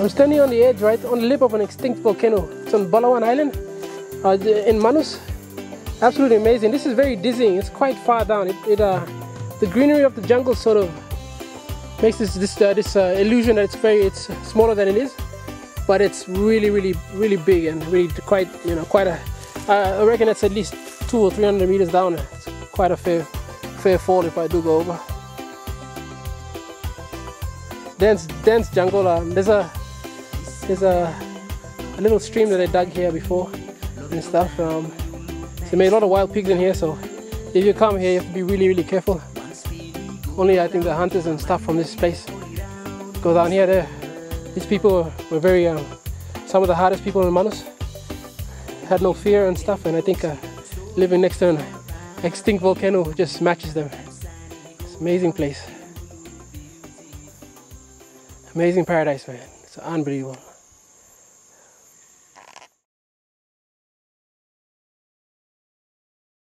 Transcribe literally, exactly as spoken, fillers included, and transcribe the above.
I'm standing on the edge, right, on the lip of an extinct volcano. It's on Balawan Island uh, in Manus. Absolutely amazing. This is very dizzying. It's quite far down. It, it uh, the greenery of the jungle sort of makes this this uh, this uh, illusion that it's very it's smaller than it is, but it's really really really big and really quite you know quite a. Uh, I reckon that's at least two or three hundred meters down. It's quite a fair fair fall if I do go over. Dense dense jungle. Um, there's a there's a, a little stream that I dug here before and stuff. Um, They made a lot of wild pigs in here, so if you come here you have to be really really careful. Only I think the hunters and stuff from this place go down here. There, these people were very um, some of the hardest people in Manus. Had no fear and stuff, and I think uh, living next to an extinct volcano just matches them. It's an amazing place, amazing paradise, man. It's unbelievable.